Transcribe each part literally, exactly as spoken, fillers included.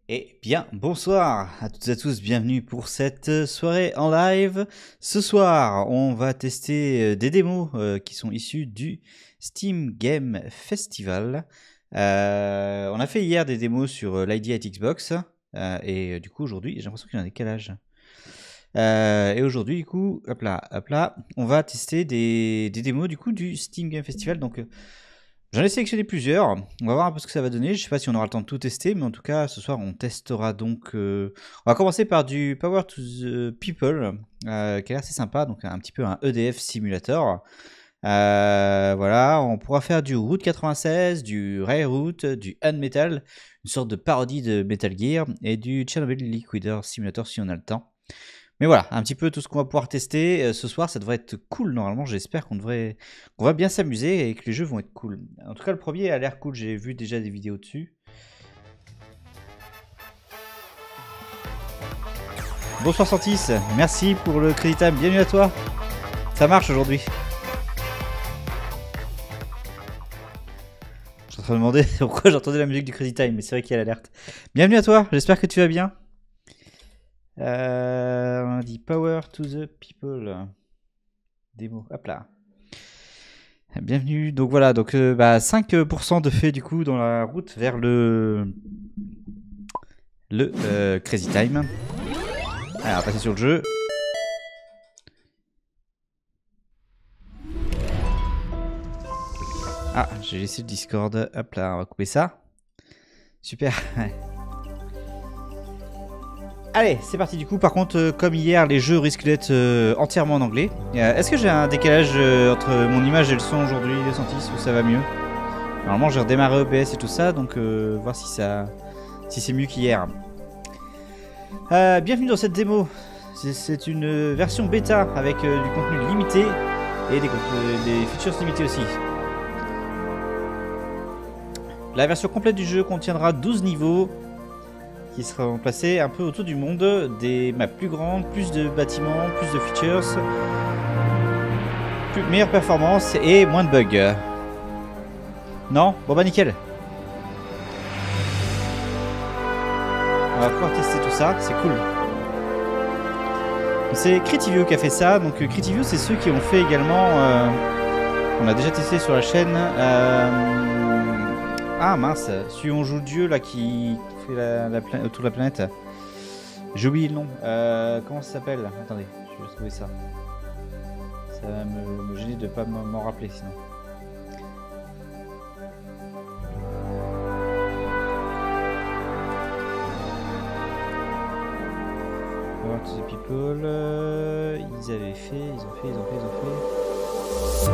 Eh bien, bonsoir à toutes et à tous, bienvenue pour cette soirée en live. Ce soir, on va tester des démos euh, qui sont issues du Steam Game Festival. Euh, on a fait hier des démos sur l'I D at Xbox, euh, et du coup aujourd'hui, j'ai l'impression qu'il y en a un décalage. Euh, et aujourd'hui, du coup, hop là, hop là, on va tester des, des démos du coup du Steam Game Festival. Donc, j'en ai sélectionné plusieurs. On va voir un peu ce que ça va donner. Je sais pas si on aura le temps de tout tester, mais en tout cas, ce soir, on testera donc. Euh... On va commencer par du Power to the People, euh, qui a l'air assez sympa. Donc, un petit peu un E D F simulator. Euh, voilà, on pourra faire du Route quatre-vingt-seize, du Railroad, du Unmetal, une sorte de parodie de Metal Gear, et du Chernobyl Liquider Simulator si on a le temps. Mais voilà, un petit peu tout ce qu'on va pouvoir tester euh, ce soir, ça devrait être cool normalement, j'espère qu'on devrait qu'on va bien s'amuser et que les jeux vont être cool. En tout cas, le premier a l'air cool, j'ai vu déjà des vidéos dessus. Bonsoir Santis, merci pour le Credit Time, bienvenue à toi. Ça marche aujourd'hui. Je suis en train de demander pourquoi j'entendais la musique du Credit Time, mais c'est vrai qu'il y a l'alerte. Bienvenue à toi, j'espère que tu vas bien. Euh, on dit Power to the People. Démo, hop là. Bienvenue. Donc voilà, donc euh, bah, cinq pour cent de fait du coup dans la route vers le le euh, Crazy Time. Alors, on va passer sur le jeu. Ah, j'ai laissé le Discord. Hop là, on va couper ça. Super. Allez, c'est parti du coup. Par contre, euh, comme hier, les jeux risquent d'être euh, entièrement en anglais. Euh, Est-ce que j'ai un décalage euh, entre mon image et le son aujourd'hui, les Santis, ou ça va mieux? Normalement, j'ai redémarré O B S et tout ça, donc euh, voir si ça, si c'est mieux qu'hier. Euh, bienvenue dans cette démo. C'est une version bêta avec euh, du contenu limité et des, euh, des features limitées aussi. La version complète du jeu contiendra douze niveaux qui seront placés un peu autour du monde, des maps plus grandes, plus de bâtiments, plus de features, plus, meilleure performance et moins de bugs. Non? Bon bah nickel. On va pouvoir tester tout ça, c'est cool. C'est Critivio qui a fait ça, donc Critivio c'est ceux qui ont fait également, euh, on a déjà testé sur la chaîne, euh, ah mince, celui où on joue Dieu là qui fait la, la autour de la planète, j'ai oublié le nom, euh, comment ça s'appelle? Attendez, je vais trouver ça, ça va me, me gêner de ne pas m'en rappeler sinon. Power to the People, euh, ils avaient fait, ils ont fait, ils ont fait, ils ont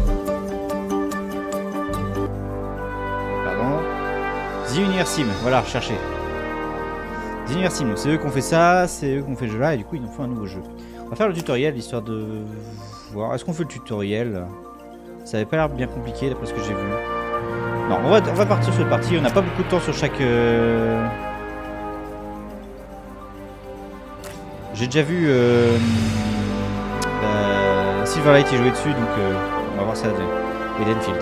fait. Pardon. The Universe Sim, voilà, recherchez. The Universe Sim, c'est eux qui ont fait ça, c'est eux qui ont fait le jeu là, et du coup ils nous font un nouveau jeu. On va faire le tutoriel, histoire de voir. Est-ce qu'on fait le tutoriel? Ça avait pas l'air bien compliqué d'après ce que j'ai vu. Non, on va, on va partir sur le parti, on n'a pas beaucoup de temps sur chaque... Euh... J'ai déjà vu euh, euh, Silverlight y jouer dessus, donc euh, on va voir ça de Edenfield.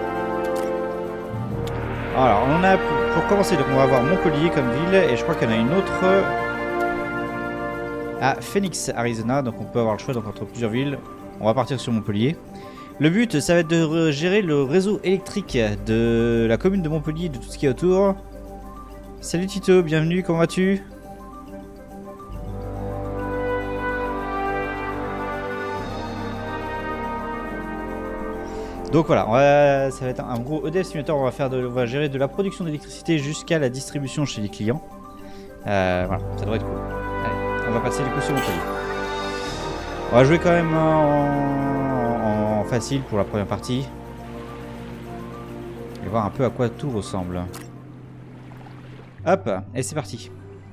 Alors, on en a pour, pour commencer, donc on va avoir Montpellier comme ville, et je crois qu'il y en a une autre à Phoenix, Arizona, donc on peut avoir le choix donc, entre plusieurs villes. On va partir sur Montpellier. Le but, ça va être de gérer le réseau électrique de la commune de Montpellier, de tout ce qui est autour. Salut Tito, bienvenue, comment vas-tu ? Donc voilà, on va, ça va être un gros E D F simulator, on va, faire de, on va gérer de la production d'électricité jusqu'à la distribution chez les clients. Euh, voilà, ça devrait être cool. Allez, on va passer du coup sur Montpellier. On va jouer quand même en, en facile pour la première partie. Et voir un peu à quoi tout ressemble. Hop, et c'est parti.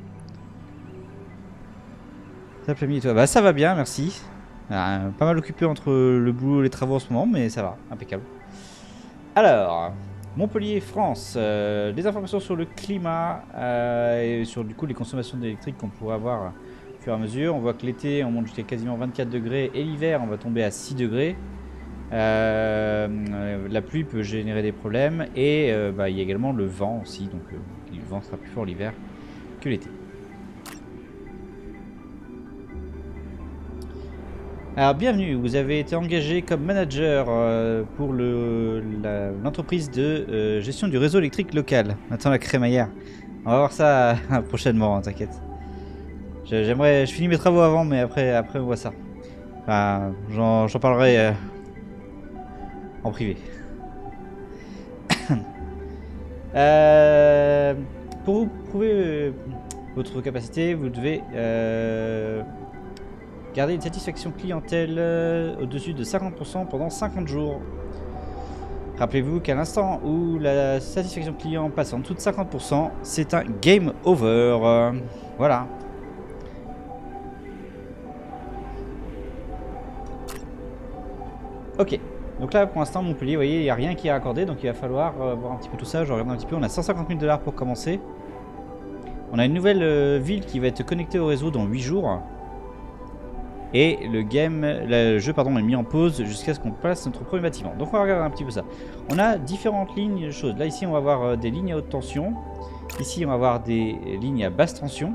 Ça plaît et toi? Bah ça va bien, merci. Euh, pas mal occupé entre le boulot et les travaux en ce moment, mais ça va, impeccable. Alors, Montpellier, France, euh, des informations sur le climat euh, et sur du coup les consommations d'électrique qu'on pourrait avoir au fur et à mesure. On voit que l'été on monte jusqu'à quasiment vingt-quatre degrés et l'hiver on va tomber à six degrés. Euh, la pluie peut générer des problèmes et euh, bah, il y a également le vent aussi, donc euh, le vent sera plus fort l'hiver. que l'été. Alors bienvenue, vous avez été engagé comme manager euh, pour l'entreprise de euh, gestion du réseau électrique local. Attends la crémaillère. On va voir ça euh, prochainement, hein, t'inquiète. J'aimerais, je finis mes travaux avant, mais après, après on voit ça. Enfin, j'en parlerai euh, en privé. euh, pour vous prouver euh, votre capacité, vous devez euh, garder une satisfaction clientèle euh, au-dessus de cinquante pour cent pendant cinquante jours. Rappelez-vous qu'à l'instant où la satisfaction client passe en dessous de cinquante pour cent, c'est un game over. Euh, voilà. Ok, donc là pour l'instant Montpellier, vous voyez, il n'y a rien qui est raccordé, donc il va falloir euh, voir un petit peu tout ça. Je regarde un petit peu, on a cent cinquante mille dollars pour commencer. On a une nouvelle euh, ville qui va être connectée au réseau dans huit jours. Et le game, le jeu pardon, est mis en pause jusqu'à ce qu'on place notre premier bâtiment. Donc on va regarder un petit peu ça. On a différentes lignes de choses. Là ici on va avoir euh, des lignes à haute tension. Ici on va avoir des lignes à basse tension.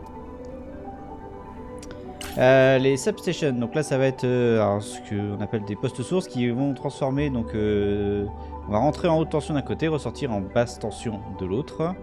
Euh, les substations, donc là ça va être euh, alors, ce qu'on appelle des postes sources qui vont transformer, donc euh, on va rentrer en haute tension d'un côté, ressortir en basse tension de l'autre.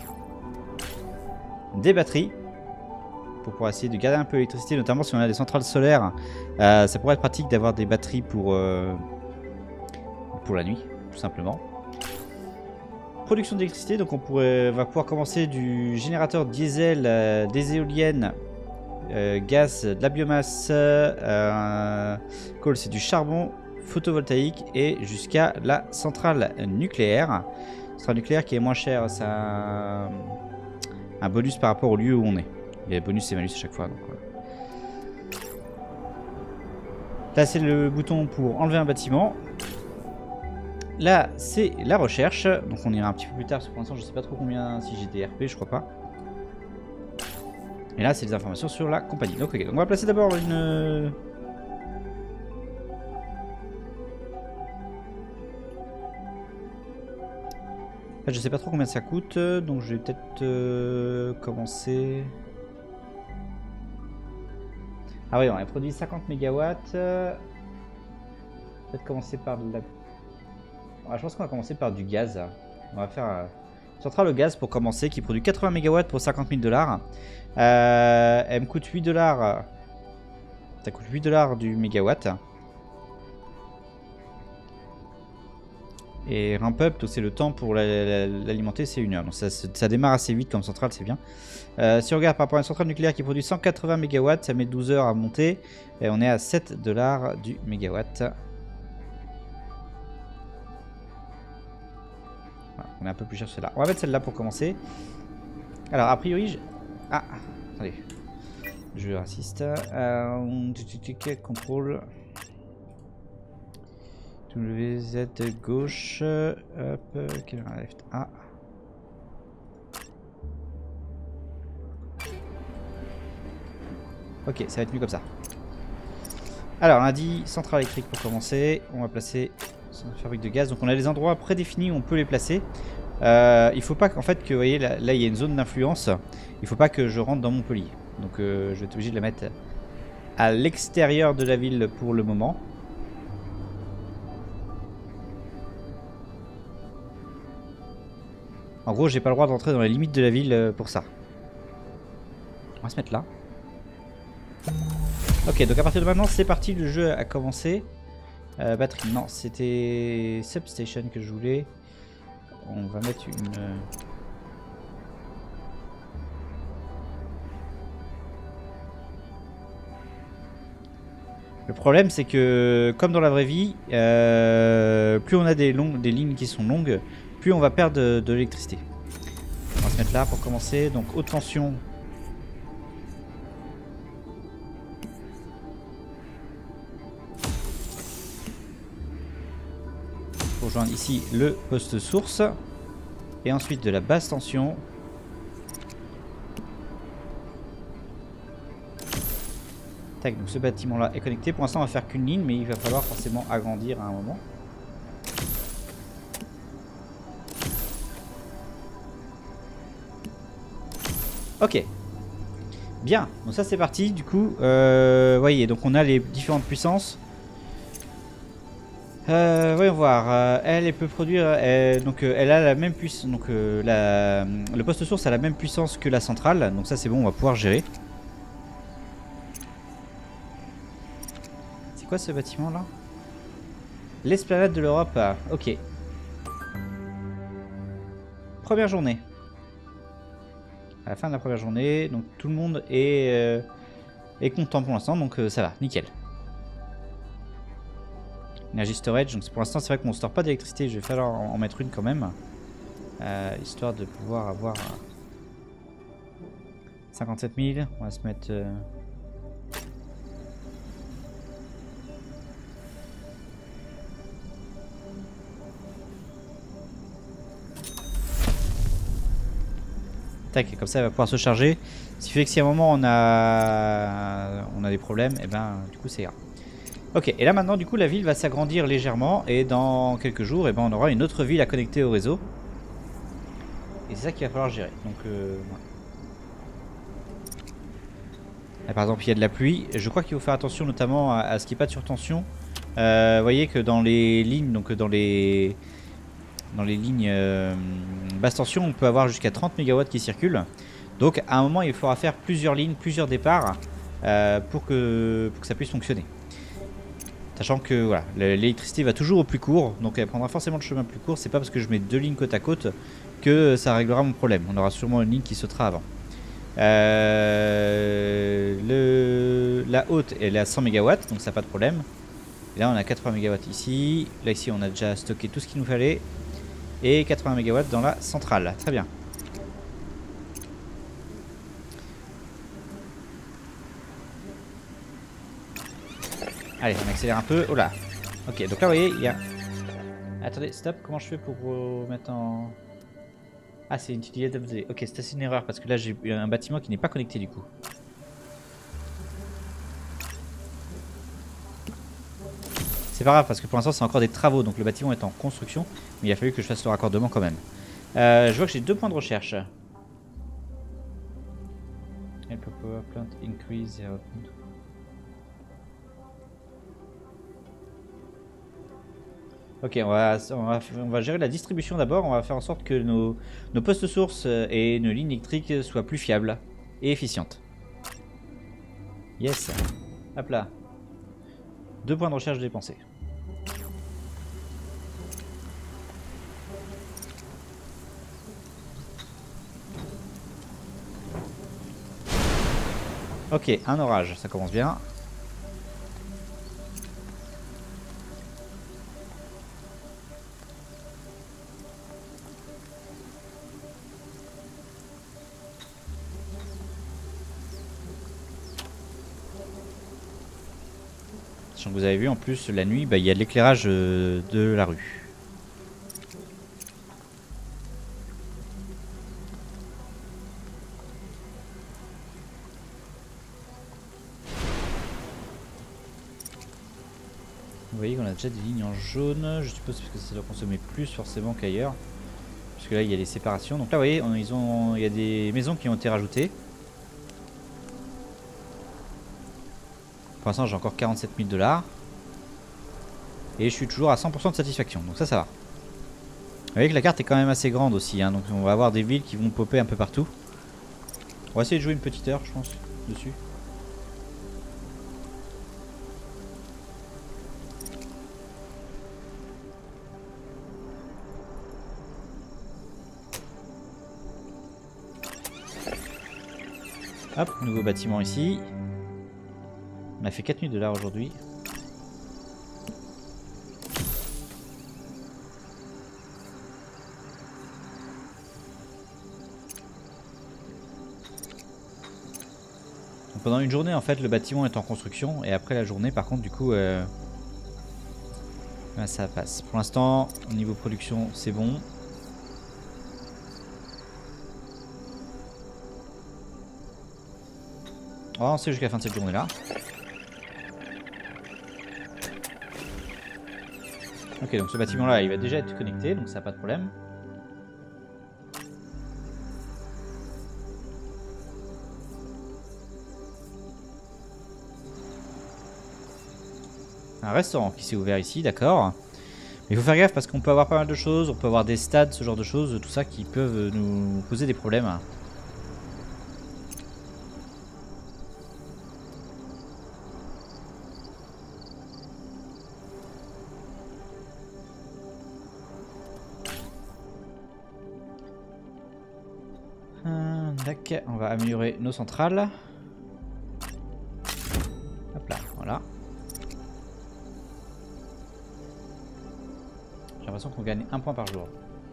Des batteries, pour pouvoir essayer de garder un peu l'électricité, notamment si on a des centrales solaires, euh, ça pourrait être pratique d'avoir des batteries pour, euh, pour la nuit, tout simplement. Production d'électricité, donc on pourrait, va pouvoir commencer du générateur diesel, euh, des éoliennes, Euh, gaz, de la biomasse, euh, coal c'est du charbon, photovoltaïque et jusqu'à la centrale nucléaire. Centrale nucléaire qui est moins chère, c'est un, un bonus par rapport au lieu où on est. Il y a bonus et malus à chaque fois. Donc, voilà. Là c'est le bouton pour enlever un bâtiment. Là c'est la recherche, donc on ira un petit peu plus tard parce que pour l'instant je sais pas trop combien, si j'ai des R P je crois pas. Et là, c'est des informations sur la compagnie. Donc, okay. Donc on va placer d'abord une... Là, je sais pas trop combien ça coûte, donc je vais peut-être euh, commencer... Ah oui, on a produit cinquante mégawatts. Peut-être commencer par de la... Ah, je pense qu'on va commencer par du gaz. On va faire... Euh... Centrale au gaz pour commencer, qui produit quatre-vingts mégawatts pour cinquante mille dollars. Euh, elle me coûte huit dollars. Ça coûte huit dollars du mégawatt. Et ramp up, c'est le temps pour l'alimenter, c'est une heure. Donc ça, ça démarre assez vite comme centrale, c'est bien. Euh, si on regarde par rapport à une centrale nucléaire qui produit cent quatre-vingts mégawatts, ça met douze heures à monter. Et on est à sept dollars du mégawatt. On est un peu plus cher celle-là. On va mettre celle-là pour commencer. Alors, a priori, je... Ah, attendez. Je raciste. Euh, contrôle. W Z gauche. Hop. Left. A. Ok, ça va être mieux comme ça. Alors, on a dit centrale électrique pour commencer. On va placer... fabrique de gaz, donc on a des endroits prédéfinis où on peut les placer. Euh, il faut pas qu'en fait que vous voyez là, là il y a une zone d'influence. Il faut pas que je rentre dans Montpellier. Donc euh, je vais être obligé de la mettre à l'extérieur de la ville pour le moment. En gros, j'ai pas le droit d'entrer dans les limites de la ville pour ça. On va se mettre là. Ok, donc à partir de maintenant, c'est parti, le jeu a commencé. Euh, batterie, non, c'était substation que je voulais. On va mettre une... Le problème, c'est que, comme dans la vraie vie, euh, plus on a des, longues, des lignes qui sont longues, plus on va perdre de, de l'électricité. On va se mettre là pour commencer. Donc, haute tension. Pour rejoindre ici le poste source. Et ensuite de la basse tension. Tac, donc ce bâtiment là est connecté. Pour l'instant on va faire qu'une ligne, mais il va falloir forcément agrandir à un moment. Ok. Bien, donc ça c'est parti. Du coup, euh, voyez, donc on a les différentes puissances. Euh, voyons voir. Euh, elle, elle peut produire. Elle, donc, euh, elle a la même puissance. Donc, euh, la, le poste source a la même puissance que la centrale. Donc ça c'est bon, on va pouvoir gérer. C'est quoi ce bâtiment là? L'esplanade de l'Europe. Ah, ok. Première journée. À la fin de la première journée, donc tout le monde est, euh, est content pour l'instant, donc euh, ça va, nickel. Energy storage, donc pour l'instant c'est vrai qu'on ne store pas d'électricité, je vais falloir en, en mettre une quand même. Euh, histoire de pouvoir avoir cinquante-sept mille, on va se mettre... Euh... Tac, comme ça elle va pouvoir se charger. Ce qui fait que si à un moment on a, on a des problèmes, et ben du coup c'est ira. Ok, et là maintenant du coup la ville va s'agrandir légèrement et dans quelques jours et ben, on aura une autre ville à connecter au réseau. Et c'est ça qu'il va falloir gérer. Donc euh, voilà. Là, par exemple il y a de la pluie, je crois qu'il faut faire attention notamment à, à ce qu'il n'y ait pas de surtension. Euh, vous voyez que dans les lignes, donc dans les, dans les lignes euh, basse tension, on peut avoir jusqu'à trente mégawatts qui circulent. Donc à un moment il faudra faire plusieurs lignes, plusieurs départs euh, pour, que, pour que ça puisse fonctionner. Sachant que voilà, l'électricité va toujours au plus court, donc elle prendra forcément le chemin plus court. C'est pas parce que je mets deux lignes côte à côte que ça réglera mon problème. On aura sûrement une ligne qui sautera avant. Euh, le, la haute elle est à cent mégawatts, donc ça n'a pas de problème. Et là on a quatre-vingts mégawatts ici. Là ici on a déjà stocké tout ce qu'il nous fallait. Et quatre-vingts mégawatts dans la centrale. Très bien. Allez, on accélère un peu. Oh là. Ok, donc là, vous voyez, il y a... Attendez, stop. Comment je fais pour remettre en... Ah, c'est une utilisation. Ok, c'est une erreur parce que là, j'ai un bâtiment qui n'est pas connecté du coup. C'est pas grave parce que pour l'instant, c'est encore des travaux. Donc le bâtiment est en construction. Mais il a fallu que je fasse le raccordement quand même. Euh, je vois que j'ai deux points de recherche. Help power plant increase. Ok, on va, on, va, on va gérer la distribution d'abord. On va faire en sorte que nos, nos postes sources et nos lignes électriques soient plus fiables et efficientes. Yes. Hop là. Deux points de recherche dépensés. Ok, un orage, ça commence bien. Sachant que vous avez vu en plus la nuit, bah, il y a de l'éclairage de la rue. Vous voyez qu'on a déjà des lignes en jaune, je suppose que ça doit consommer plus forcément qu'ailleurs. Parce que là il y a les séparations. Donc là vous voyez, on, ils ont, il y a des maisons qui ont été rajoutées. Pour l'instant j'ai encore quarante-sept mille dollars. Et je suis toujours à cent pour cent de satisfaction, donc ça ça va. Vous voyez que la carte est quand même assez grande aussi, hein, donc on va avoir des villes qui vont popper un peu partout. On va essayer de jouer une petite heure je pense, dessus. Hop, nouveau bâtiment ici. On a fait quatre mille dollars aujourd'hui. Donc pendant une journée en fait le bâtiment est en construction et après la journée par contre du coup euh, ça passe. Pour l'instant au niveau production c'est bon. On va avancer jusqu'à la fin de cette journée là. Ok, donc ce bâtiment là il va déjà être connecté donc ça n'a pas de problème. Un restaurant qui s'est ouvert ici, d'accord. Mais il faut faire gaffe parce qu'on peut avoir pas mal de choses, on peut avoir des stades, ce genre de choses, tout ça qui peuvent nous poser des problèmes. Tac, on va améliorer nos centrales. Hop là, voilà. J'ai l'impression qu'on gagne un point par jour.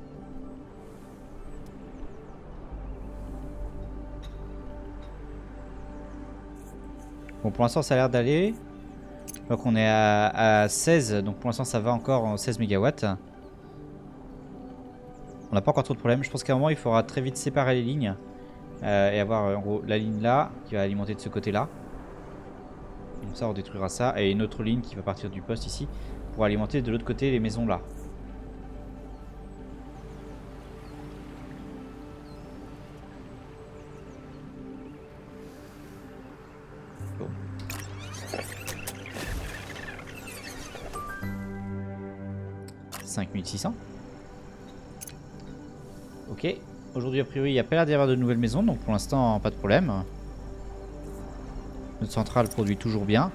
Bon, pour l'instant ça a l'air d'aller. Donc on est à, à seize, donc pour l'instant ça va encore en seize mégawatts. On n'a pas encore trop de problèmes. Je pense qu'à un moment il faudra très vite séparer les lignes. Euh, et avoir en gros la ligne là qui va alimenter de ce côté là. Comme ça on détruira ça. Et une autre ligne qui va partir du poste ici pour alimenter de l'autre côté les maisons là. Bon. cinq mille six cents. Ok. Aujourd'hui, a priori, il n'y a pas l'air d'y avoir de nouvelles maisons, donc pour l'instant, pas de problème. Notre centrale produit toujours bien.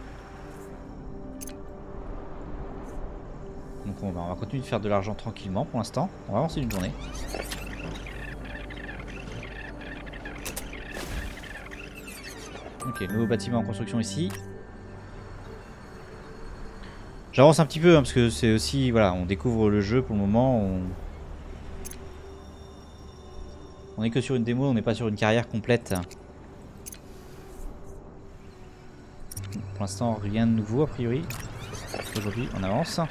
Donc on va, on va continuer de faire de l'argent tranquillement pour l'instant. On va avancer d'une journée. Ok, nouveau bâtiment en construction ici. J'avance un petit peu, hein, parce que c'est aussi... Voilà, on découvre le jeu pour le moment. On... On est que sur une démo, on n'est pas sur une carrière complète. Pour l'instant, rien de nouveau a priori. Aujourd'hui, on avance.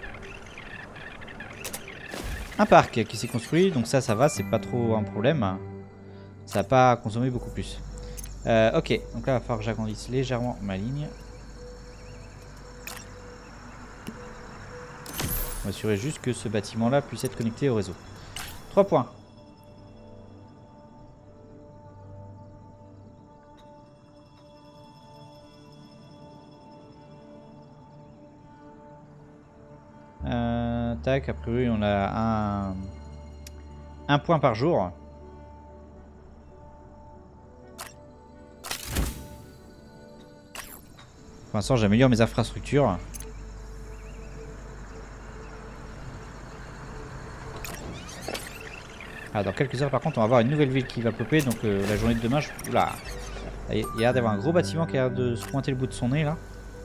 Un parc qui s'est construit, donc ça, ça va, c'est pas trop un problème. Ça va pas consommer beaucoup plus. Euh, ok, donc là, il va falloir que j'agrandisse légèrement ma ligne. On va assurer juste que ce bâtiment-là puisse être connecté au réseau. trois points. Euh, tac, a priori on a un, un point par jour. Pour l'instant j'améliore mes infrastructures. Ah, dans quelques heures par contre on va avoir une nouvelle ville qui va popper, donc euh, la journée de demain, je... Oula. Il y a l'air d'avoir un gros bâtiment qui a l'air de se pointer le bout de son nez là.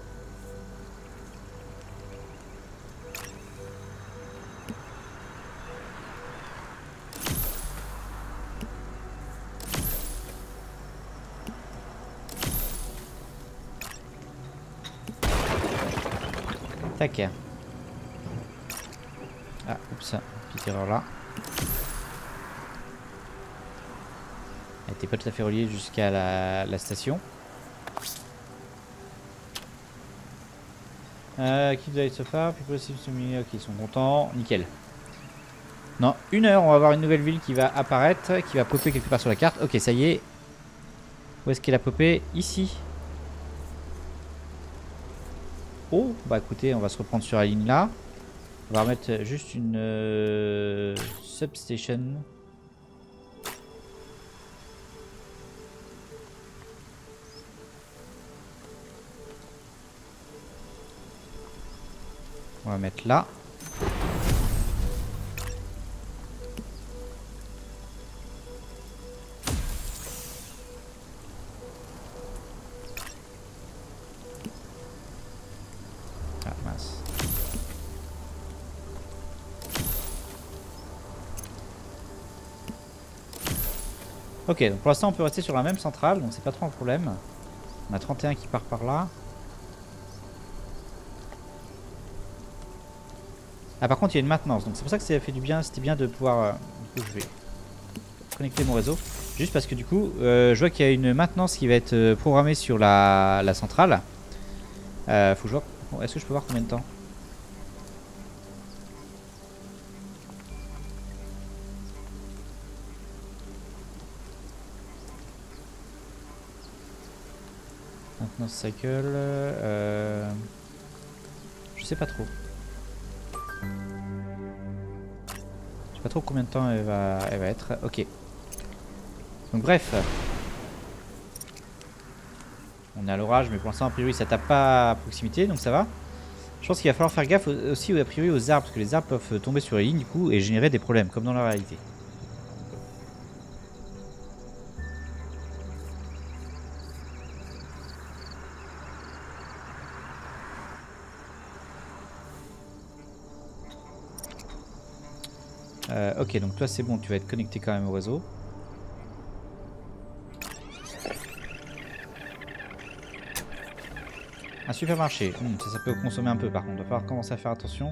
Tac. Ah, oups, petite erreur là. Elle n'était pas tout à fait reliée jusqu'à la, la station. Euh, qui doit être so far, plus possible ok, ils sont contents, nickel. Dans une heure, on va avoir une nouvelle ville qui va apparaître, qui va popper quelque part sur la carte. Ok, ça y est. Où est-ce qu'elle a popé? Ici. Oh, bah écoutez, on va se reprendre sur la ligne là. On va remettre juste une euh, substation. On va mettre là. Ah mince. Ok, donc pour l'instant on peut rester sur la même centrale, donc c'est pas trop un problème. On a trente et un qui part par là. Ah par contre il y a une maintenance, donc c'est pour ça que ça fait du bien, c'était bien de pouvoir... Euh, du coup je vais connecter mon réseau. Juste parce que du coup, euh, je vois qu'il y a une maintenance qui va être euh, programmée sur la, la centrale. Euh, faut que je vois... Bon, est-ce que je peux voir combien de temps? Maintenance cycle... Euh... sais pas trop. Je sais pas trop combien de temps elle va, elle va être. Ok. Donc bref. On est à l'orage, mais pour l'instant, a priori, ça tape pas à proximité, donc ça va. Je pense qu'il va falloir faire gaffe aussi, a priori, aux arbres, parce que les arbres peuvent tomber sur les lignes, du coup, et générer des problèmes, comme dans la réalité. Euh, ok, donc toi, c'est bon, tu vas être connecté quand même au réseau. Un supermarché, mmh, ça, ça peut consommer un peu par contre, il va falloir commencer à faire attention.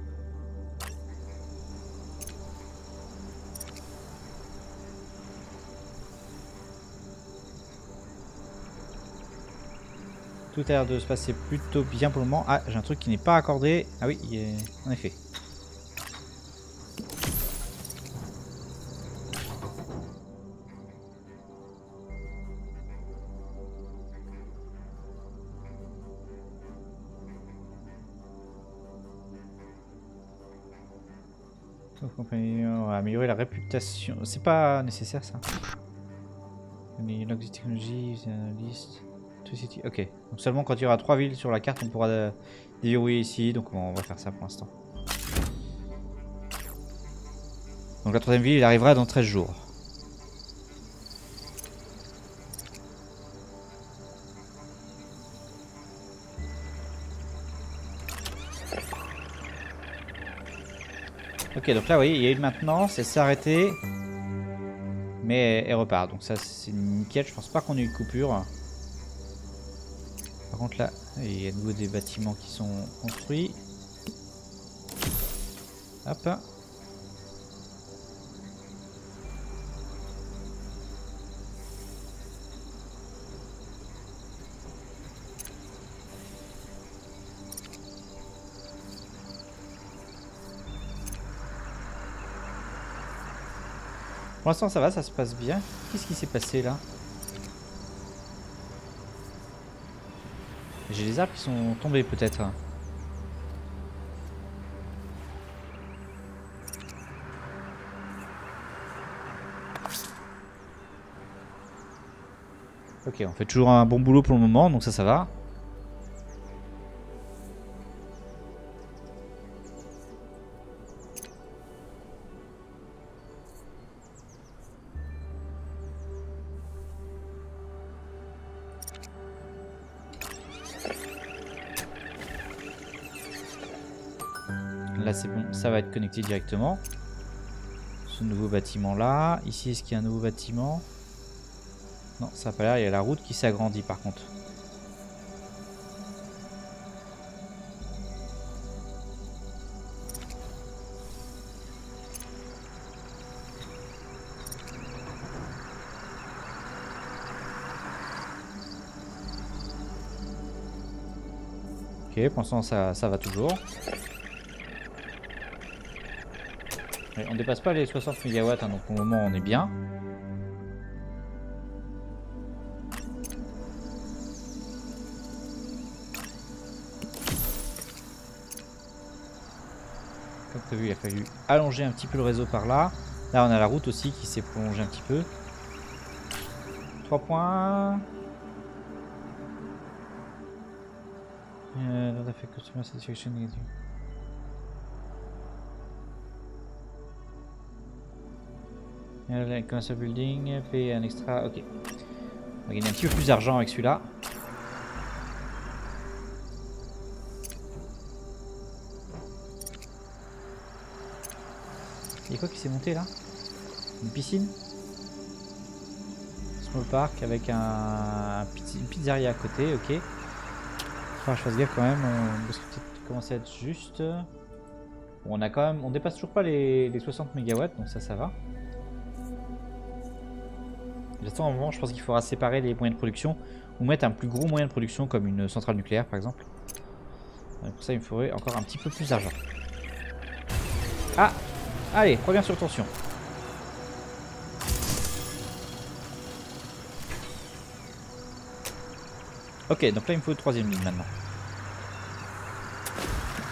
Tout a l'air de se passer plutôt bien pour le moment. Ah, j'ai un truc qui n'est pas accordé. Ah oui, il est... en effet. On va améliorer la réputation. C'est pas nécessaire ça. Mais log des technologies, liste. Ok. Donc seulement quand il y aura trois villes sur la carte, on pourra déverrouiller ici. Donc on va faire ça pour l'instant. Donc la troisième ville, il arrivera dans treize jours. Ok, donc là, vous voyez, il y a une maintenance, elle s'est arrêtée. Mais elle repart, donc ça c'est nickel. Je pense pas qu'on ait eu de coupure. Par contre là, il y a de nouveau des bâtiments qui sont construits. Hop. Pour l'instant ça va, ça se passe bien. Qu'est-ce qui s'est passé là? J'ai les arbres qui sont tombés peut-être. Ok, on fait toujours un bon boulot pour le moment, donc ça, ça va. Là c'est bon, ça va être connecté directement. Ce nouveau bâtiment là. Ici, est-ce qu'il y a un nouveau bâtiment? Non, ça n'a pas l'air, il y a la route qui s'agrandit par contre. Ok, pour l'instant ça, ça va toujours. Et on dépasse pas les soixante mégawatts, hein, donc au moment on est bien. Comme prévu, il a fallu allonger un petit peu le réseau par là. Là on a la route aussi qui s'est prolongée un petit peu. trois points. Euh, that affect customer satisfaction negative. Commercial building, payer un extra, ok. On va gagner un petit peu plus d'argent avec celui-là. Il y a quoi qui s'est monté là? Une piscine? Small park avec un, une pizzeria à côté, ok. Enfin, je fasse gaffe quand même, on peut peut-être commencer à être juste. Bon, on a quand même, on dépasse toujours pas les, les soixante mégawatts, donc ça, ça va. J'attends un moment, je pense qu'il faudra séparer les moyens de production ou mettre un plus gros moyen de production comme une centrale nucléaire par exemple. Et pour ça, il me faudrait encore un petit peu plus d'argent. Ah! Allez, reviens sur tension. Ok, donc là il me faut une troisième ligne maintenant.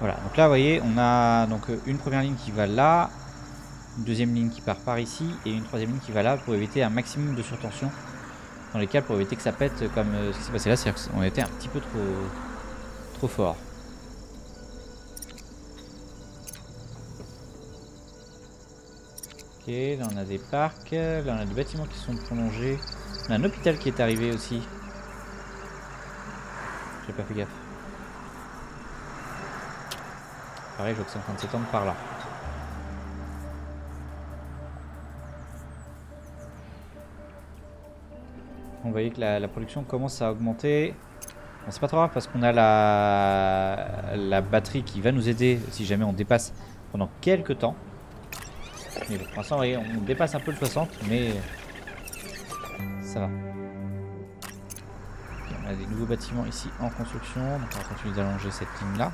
Voilà, donc là vous voyez on a donc une première ligne qui va là, une deuxième ligne qui part par ici et une troisième ligne qui va là pour éviter un maximum de surtension dans les câbles, pour éviter que ça pète comme ce qui s'est passé là, c'est-à-dire qu'on était un petit peu trop, trop fort. Ok, là on a des parcs, là on a des bâtiments qui sont prolongés, on a un hôpital qui est arrivé aussi. J'ai pas fait gaffe. Pareil, je vois que c'est en train de s'étendre par là. Vous voyez que la, la production commence à augmenter. Bon, c'est pas trop grave parce qu'on a la, la batterie qui va nous aider si jamais on dépasse pendant quelques temps. Mais bon, pour l'instant, vous voyez, on dépasse un peu le soixante, mais ça va. Okay, on a des nouveaux bâtiments ici en construction, donc on va continuer d'allonger cette ligne-là.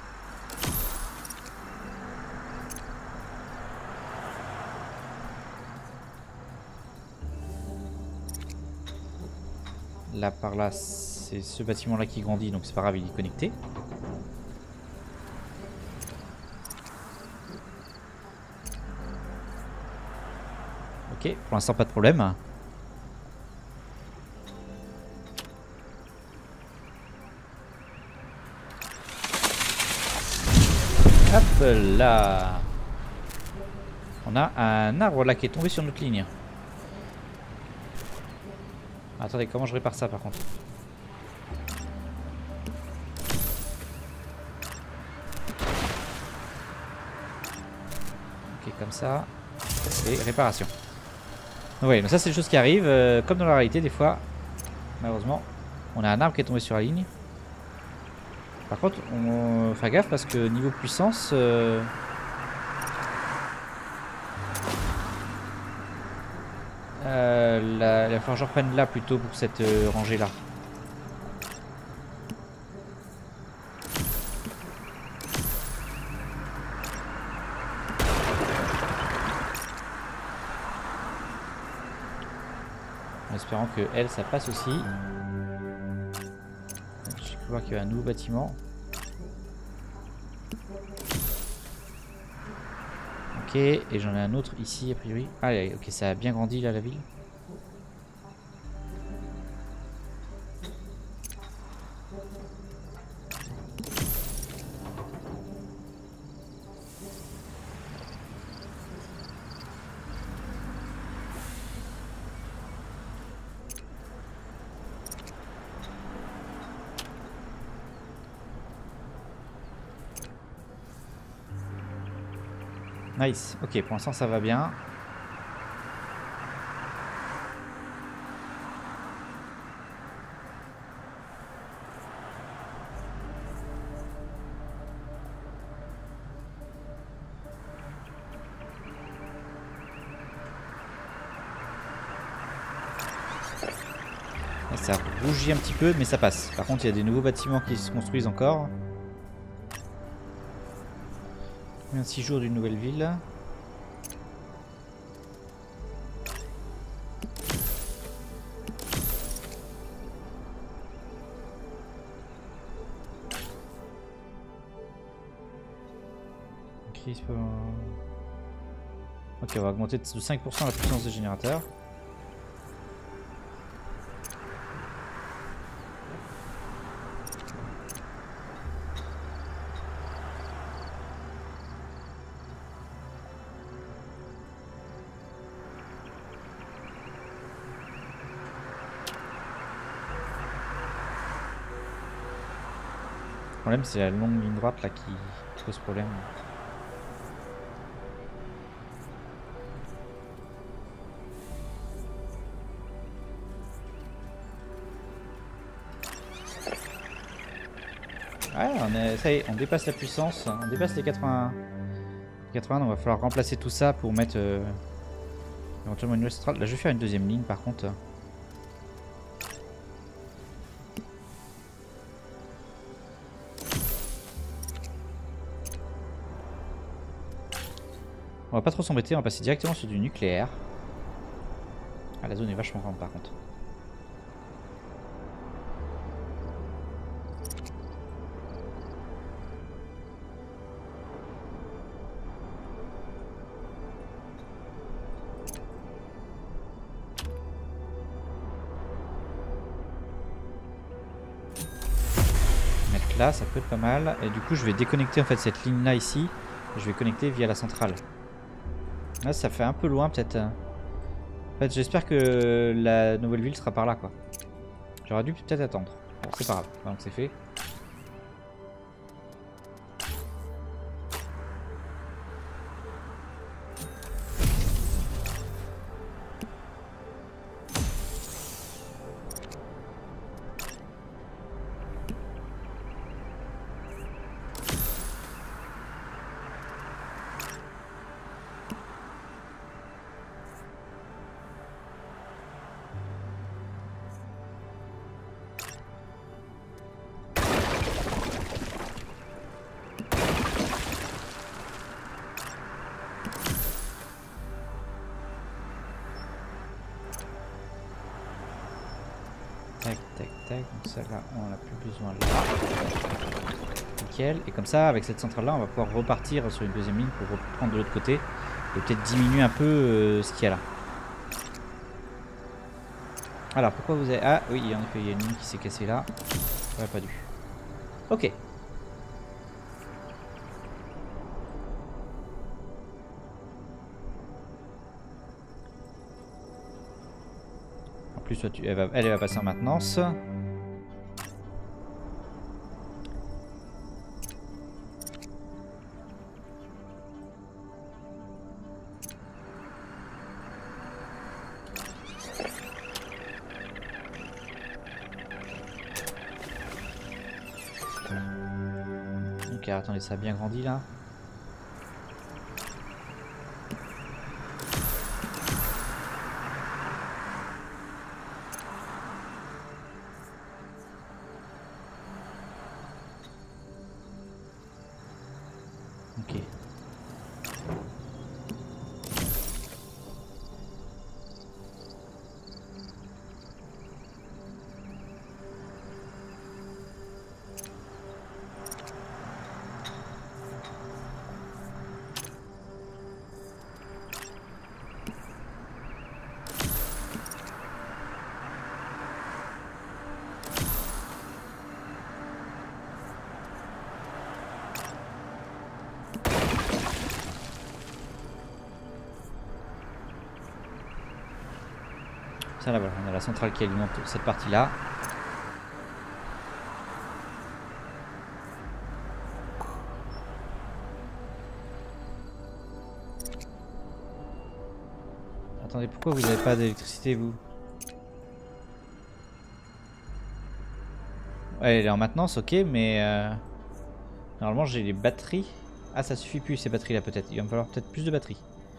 Là par là, c'est ce bâtiment là qui grandit, donc c'est pas grave, il est connecté. Ok, pour l'instant pas de problème. Hop là. On a un arbre là qui est tombé sur notre ligne. Attendez, comment je répare ça par contre? Ok, comme ça. Et réparation. Donc, ouais, donc ça c'est des choses qui arrivent, euh, comme dans la réalité des fois. Malheureusement, on a un arbre qui est tombé sur la ligne. Par contre, on fait gaffe parce que niveau puissance... Euh... Euh, la, il va falloir que je reprenne là plutôt pour cette euh, rangée là. En espérant que elle ça passe aussi. Je peux voir qu'il y a un nouveau bâtiment. Ok, et j'en ai un autre ici a priori. Ah ok, ça a bien grandi là la ville. Nice, ok, pour l'instant ça va bien. Ça rougit un petit peu, mais ça passe. Par contre, il y a des nouveaux bâtiments qui se construisent encore. six jours d'une nouvelle ville. Ok, on va augmenter de cinq pour cent la puissance des générateurs. Le problème c'est la longue ligne droite là qui pose problème. Ouais, on est, ça y est, on dépasse la puissance, on dépasse les quatre-vingts. quatre-vingts, donc il va falloir remplacer tout ça pour mettre euh, éventuellement une nouvelle centrale. Là je vais faire une deuxième ligne par contre. On va pas trop s'embêter, on va passer directement sur du nucléaire. Ah, la zone est vachement grande par contre. là, ça peut être pas mal. Et du coup, je vais déconnecter en fait cette ligne là ici. Je vais connecter via la centrale. Là, ça fait un peu loin peut-être. En fait, j'espère que la nouvelle ville sera par là, quoi. J'aurais dû peut-être attendre. Bon, c'est pas grave. Donc c'est fait. Tac, tac, tac. Donc ça là, on n'a plus besoin là. Nickel. Et comme ça, avec cette centrale là, on va pouvoir repartir sur une deuxième ligne pour reprendre de l'autre côté. Et peut-être diminuer un peu euh, ce qu'il y a là. Alors, pourquoi vous avez... Ah oui, en effet, il y a une ligne qui s'est cassée là. Ouais, pas dû. Ok. En plus, toi, tu... elle, va... elle va passer en maintenance. Ok, attendez, ça a bien grandi là. Ok. Ça là voilà, on a la centrale qui alimente cette partie là. Attendez, pourquoi vous n'avez pas d'électricité vous? Ouais, elle est en maintenance, ok, mais euh, normalement j'ai les batteries. Ah, ça suffit plus ces batteries là peut-être. Il va me falloir peut-être plus de batteries.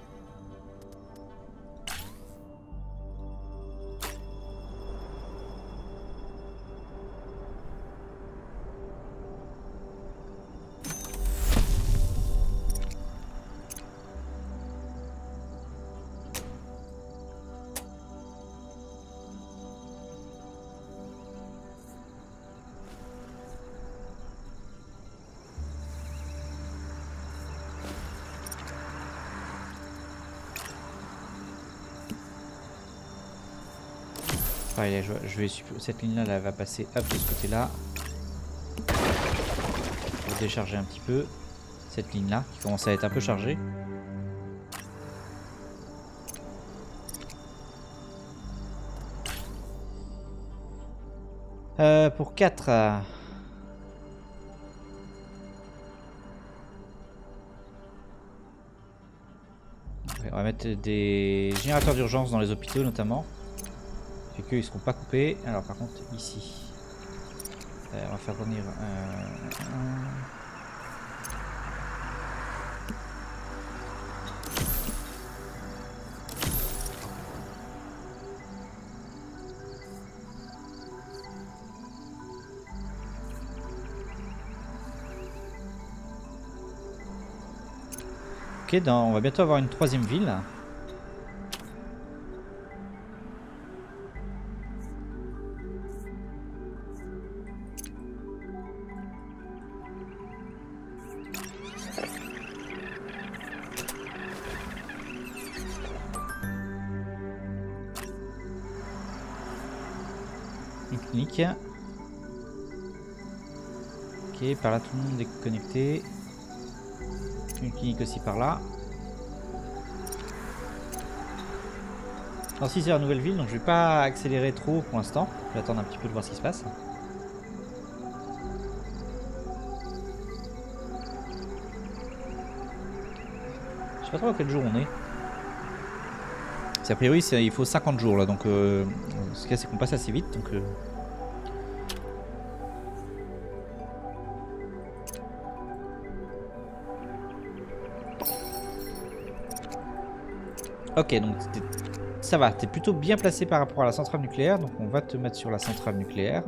Allez, je, je vais cette ligne là, elle va passer hop de ce côté là. Je vais décharger un petit peu cette ligne là qui commence à être un peu chargée. Euh, pour quatre. Euh... Ouais, on va mettre des générateurs d'urgence dans les hôpitaux notamment. Fait qu'eux ils seront pas coupés. Alors par contre ici, euh, on va faire revenir euh, un... Ok, dans, on va bientôt avoir une troisième ville. Une clinique. Ok. Ok, par là tout le monde est connecté. Une clinique aussi par là. Dans six heures, nouvelle ville, donc je vais pas accélérer trop pour l'instant. Je vais attendre un petit peu de voir ce qui se passe. Je sais pas trop à quel jour on est. A priori, il faut cinquante jours là, donc euh, ce qu'il y a, c'est qu'on passe assez vite. Donc, euh... Ok, donc ça va, t'es plutôt bien placé par rapport à la centrale nucléaire, donc on va te mettre sur la centrale nucléaire.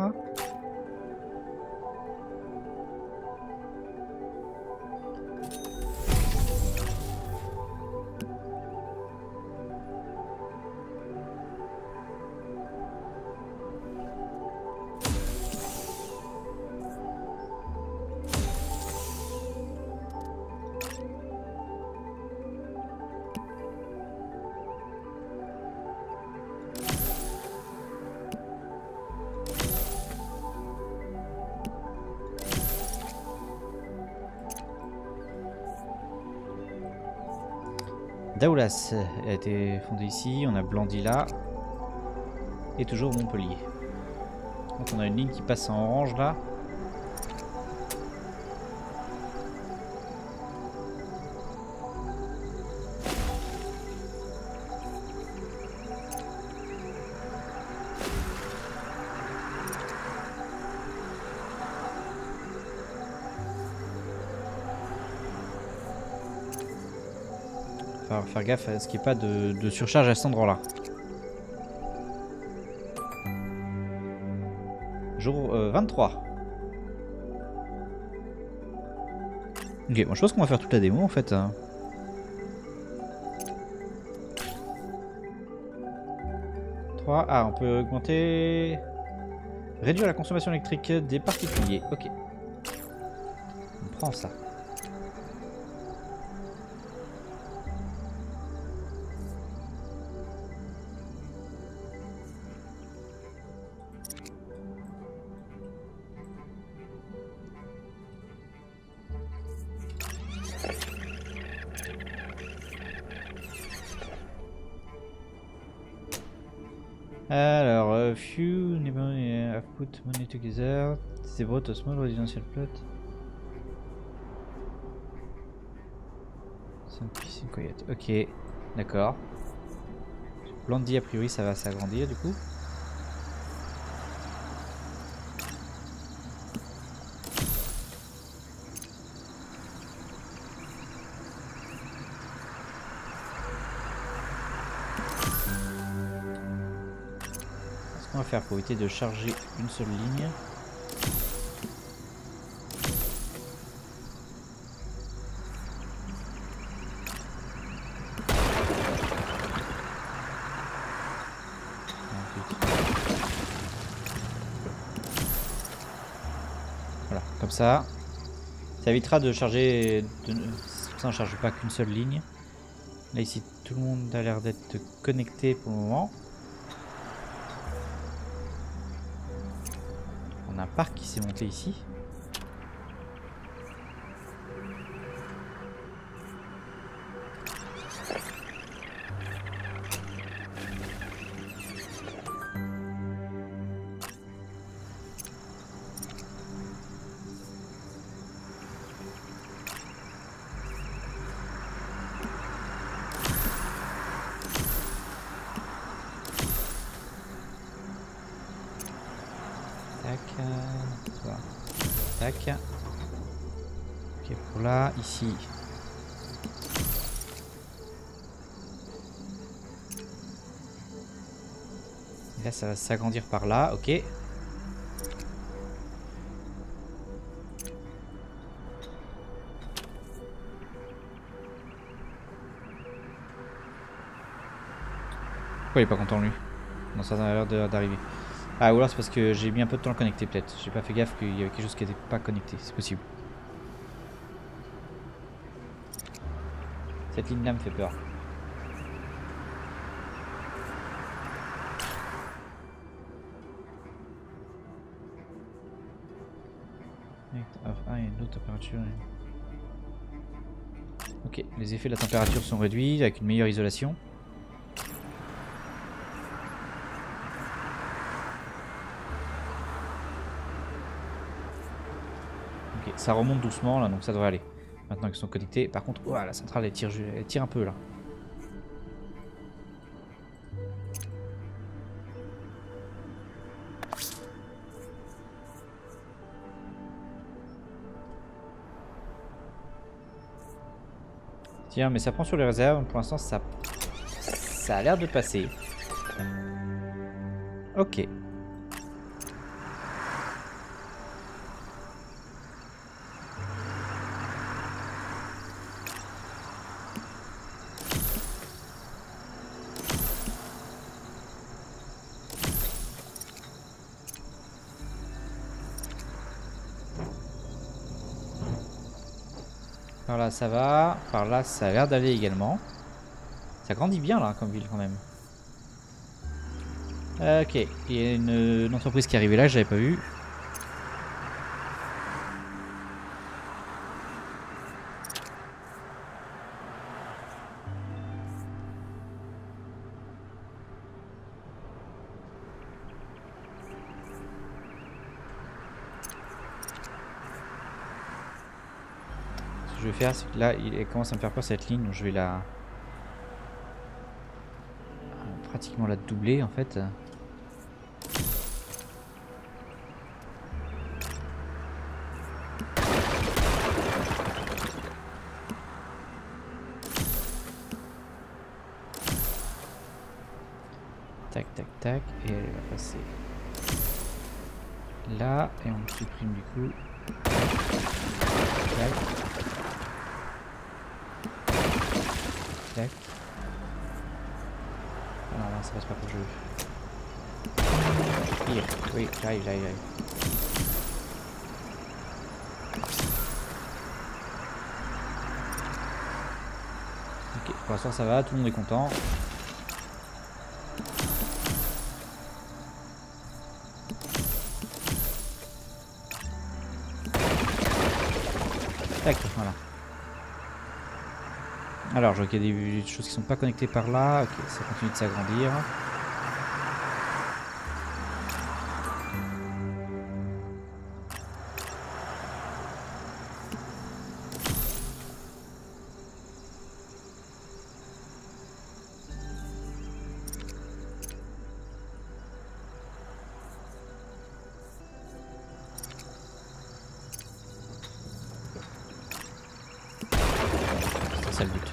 Daoulas a été fondé ici, on a Blandy là, et toujours Montpellier. Donc on a une ligne qui passe en orange là. Il va falloir faire gaffe à ce qu'il n'y ait pas de, de surcharge à cet endroit-là. Jour euh, vingt-trois. Ok, bon, je pense qu'on va faire toute la démo en fait. trois. Ah, on peut augmenter... Réduire la consommation électrique des particuliers. Ok. On prend ça. Alors, uh, few neighbors have put money together. They bought a small residential plot. Saint Coyote. Ok, d'accord. Blandy, a priori, ça va s'agrandir du coup. On va faire pour éviter de charger une seule ligne. Voilà, comme ça. Ça évitera de charger. De... Ça, on ne charge pas qu'une seule ligne. Là, ici, tout le monde a l'air d'être connecté pour le moment. On a un parc qui s'est monté ici. Tac. Ok, pour là, ici. Là, ça va s'agrandir par là, ok. Pourquoi il est pas content lui? Non, ça a l'air d'arriver. Ah, ou alors c'est parce que j'ai mis un peu de temps à connecter peut-être. J'ai pas fait gaffe qu'il y avait quelque chose qui n'était pas connecté, c'est possible. Cette ligne là me fait peur. Ah, il y a une autre température. Ok, les effets de la température sont réduits avec une meilleure isolation. Ok, ça remonte doucement là, donc ça devrait aller. Maintenant qu'ils sont connectés. Par contre, ouah, la centrale elle tire, elle tire un peu là. Tiens, mais ça prend sur les réserves. Pour l'instant, ça, ça a l'air de passer. Ok. Par là ça va, par là ça a l'air d'aller également. Ça grandit bien là comme ville quand même. Euh, ok, il y a une, une entreprise qui est arrivée là, j'avais pas vu. Ce que je vais faire, c'est que là il commence à me faire peur cette ligne, donc je vais la... pratiquement la doubler en fait. Tac tac tac, et elle va passer là, et on supprime du coup. Tac. Tac. Ah non, là ça passe pas pour le jeu. Hier, oui, j'arrive, j'arrive, j'arrive. Ok, pour l'instant ça va, tout le monde est content. Tac, voilà. Alors, je vois qu'il y a des choses qui sont pas connectées par là. Ok, ça continue de s'agrandir. C'est ça le but.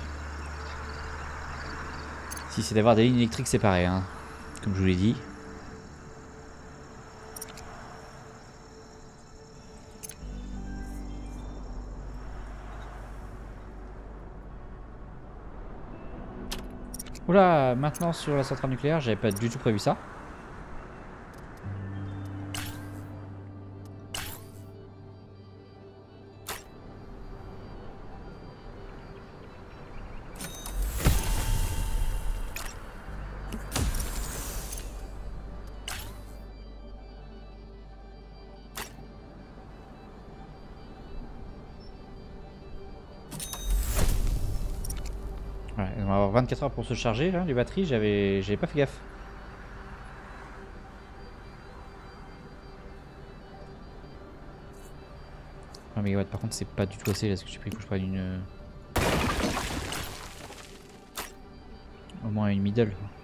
Si c'est d'avoir des lignes électriques séparées, hein, comme je vous l'ai dit. Oula, maintenant sur la centrale nucléaire, j'avais pas du tout prévu ça. Ouais, on va avoir vingt-quatre heures pour se charger là, les batteries, j'avais j'avais pas fait gaffe. vingt mégawatts par contre c'est pas du tout assez là, ce que j'ai pris, il faut que je prenne une... au moins une middle.